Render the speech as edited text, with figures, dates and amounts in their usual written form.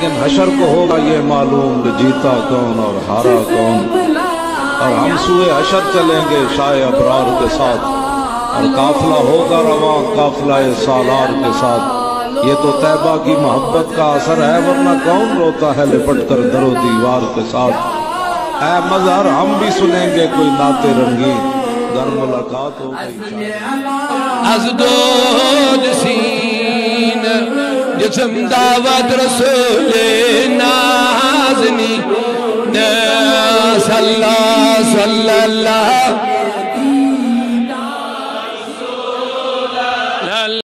लेकिन हशर को होगा ये मालूम कि जीता कौन और हारा कौन। और हम सुए हशर चलेंगे शाह अबरार के साथ, और काफिला होगा रवां काफिला सालार के साथ। ये तो तैबा की मोहब्बत का असर है, वरना कौन रोता है लिपट कर दरो दीवार के साथ। ऐ मज़हर हम भी सुनेंगे कोई नाते रंगीन, दर मुलाकात हो गई अज़दोदसीन जिस्म दावत रसूल नाज़नी सल्लल्लाहु